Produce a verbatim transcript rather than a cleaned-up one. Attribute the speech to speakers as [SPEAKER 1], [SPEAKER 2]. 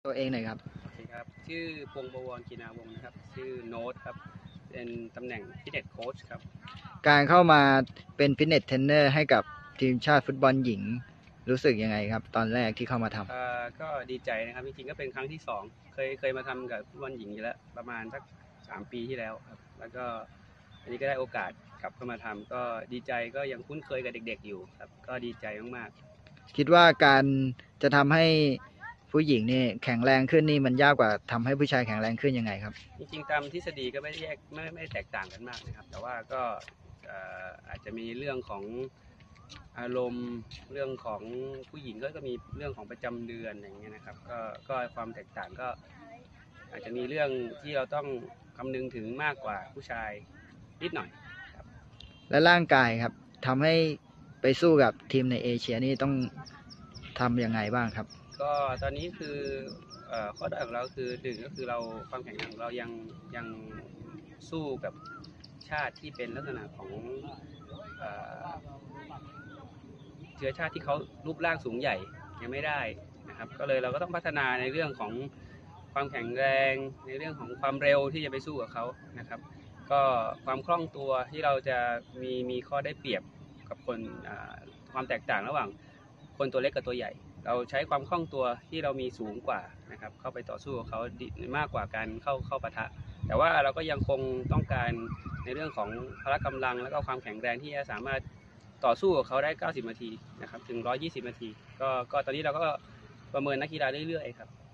[SPEAKER 1] ตัวเองหน่อยครับ
[SPEAKER 2] โอเคครับชื่อพงษ์บวรกีนาวงศ์นะครับชื่อโน้ตครับเป็นตำแหน่งฟิตเนสโค้ชครับ
[SPEAKER 1] การเข้ามาเป็นฟิตเนสเทรนเนอร์ให้กับทีมชาติฟุตบอลหญิงรู้สึกยังไงครับตอนแรกที่เข้ามาทำ
[SPEAKER 2] เอ่อก็ดีใจนะครับจริงๆก็เป็นครั้งที่สองเคยเคยมาทำกับฟุตบอลหญิงอยู่แล้วประมาณสักสามปีที่แล้วครับแล้วก็อันนี้ก็ได้โอกาสกลับเข้ามาทำก็ดีใจก็ยังคุ้นเคยกับเด็กๆอยู่ครับก็ดีใจมาก
[SPEAKER 1] คิดว่าการจะทำให้ผู้หญิงนี่แข็งแรงขึ้นนี่มันยากกว่าทำให้ผู้ชายแข็งแรงขึ้นยังไงครับ
[SPEAKER 2] ๆจริงๆตามทฤษฎีก็ไม่ได้แยกไม่ไม่แตกต่างกันมากนะครับแต่ว่าก็อาจจะมีเรื่องของอารมณ์เรื่องของผู้หญิงก็จะมีเรื่องของประจำเดือนอย่างเงี้ยนะครับก็ก็ความแตกต่างก็อาจจะมีเรื่องที่เราต้องคำนึงถึงมากกว่าผู้ชายนิดหน่อยครับ
[SPEAKER 1] และร่างกายครับทำให้ไปสู้กับทีมในเอเชียนี่ต้องทำยังไงบ้างครับ
[SPEAKER 2] ก็ตอนนี้คือข้อด้อยของเราคือหนึ่งก็คือเราความแข็งแรงของเรายังยังสู้กับชาติที่เป็นลักษณะของเชื้อชาติที่เขารูปร่างสูงใหญ่ยังไม่ได้นะครับก็เลยเราก็ต้องพัฒนาในเรื่องของความแข็งแรงในเรื่องของความเร็วที่จะไปสู้กับเขานะครับก็ความคล่องตัวที่เราจะมีมีข้อได้เปรียบกับคนความแตกต่างระหว่างคนตัวเล็กกับตัวใหญ่เราใช้ความคล่องตัวที่เรามีสูงกว่านะครับเข้าไปต่อสู้กับเขามากกว่าการเข้าเข้าปะทะแต่ว่าเราก็ยังคงต้องการในเรื่องของพละกำลังและก็ความแข็งแรงที่จะสามารถต่อสู้กับเขาได้เก้าสิบนาทีนะครับถึงหนึ่งร้อยยี่สิบนาทีก็ก็ตอนนี้เราก็ประเมินนักกีฬาเรื่อยๆครับ